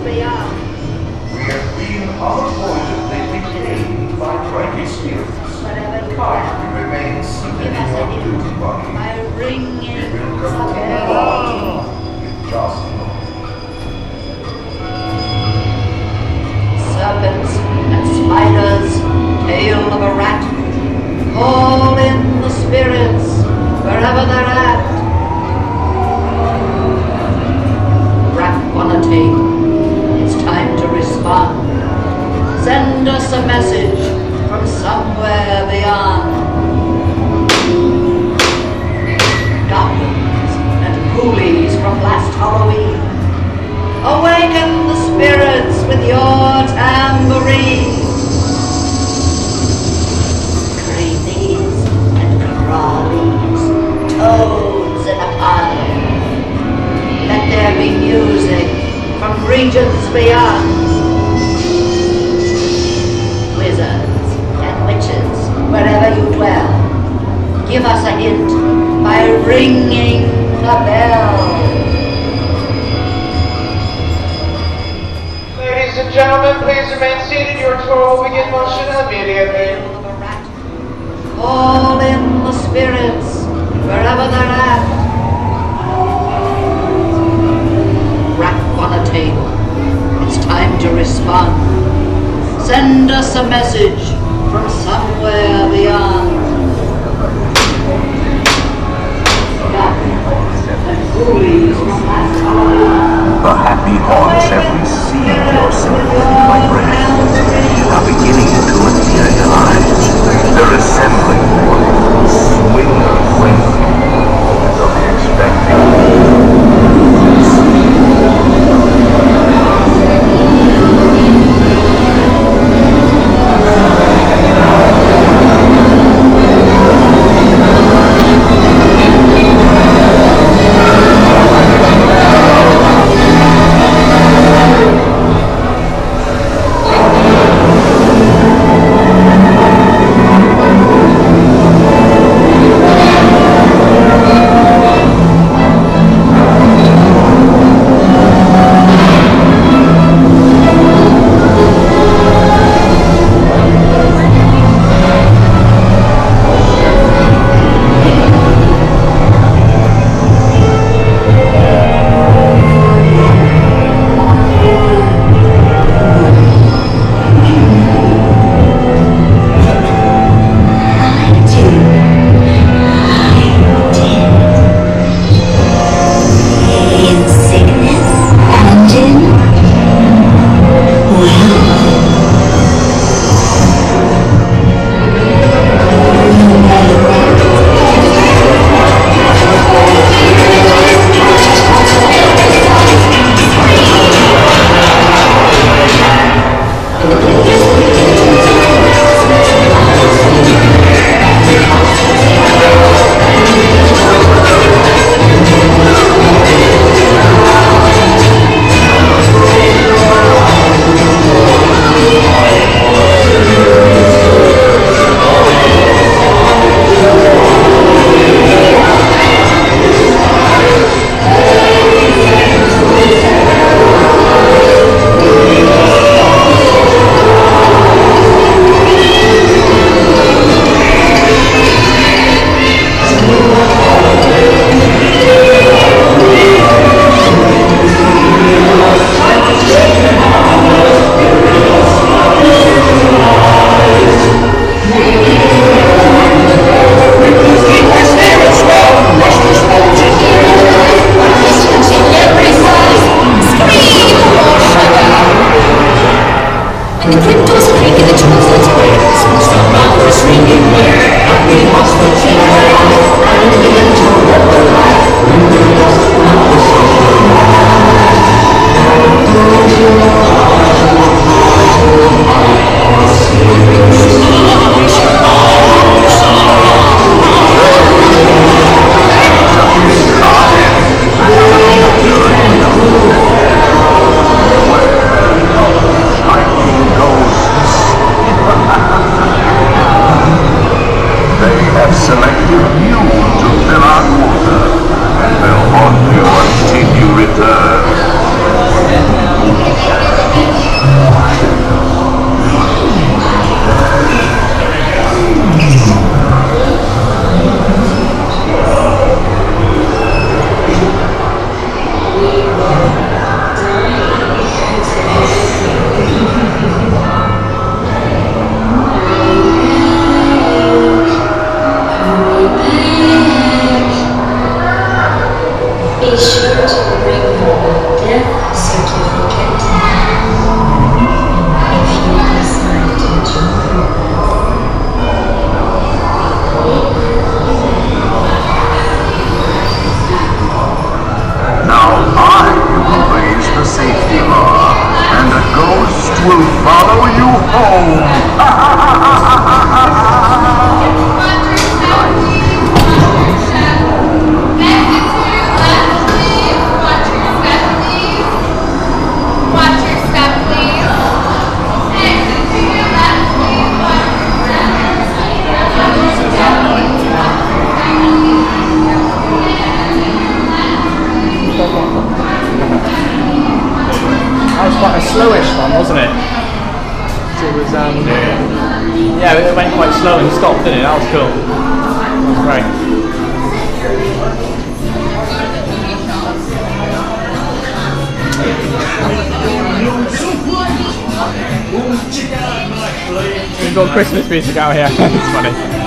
beyond. We have been unavoidably decayed by dry spirits. Whatever Kindly remain seated in your duty body. by ringing We will the continue bell. on with just a moment. Serpents and spiders, tail of a rat, call in the spirits wherever they're at. Rap on a table, it's time to respond. Send us a message from somewhere beyond. Goblins and ghoulies from last Halloween, awaken the spirits with your tambourine. Creepies and crawlies, toads in a pile. Let there be music from regions beyond. Wizards and witches, wherever you dwell, give us a hint by ringing the bell. Ladies and gentlemen, please remain seated. Your tour will begin motion immediately. Call in the spirits wherever they're at. Rap on a table, it's time to respond. Send us a message from somewhere beyond. Goblins and ghoulies from last Halloween. The happy haunts have received your sympathetic vibrations and are beginning to materialize. They're assembling for you. Swinger friendly. Don't be expecting. Until you return. quite a slowish one, wasn't it? It was, yeah, it went quite slow and stopped, didn't it? That was cool. That was great. We've got Christmas music out here. It's funny.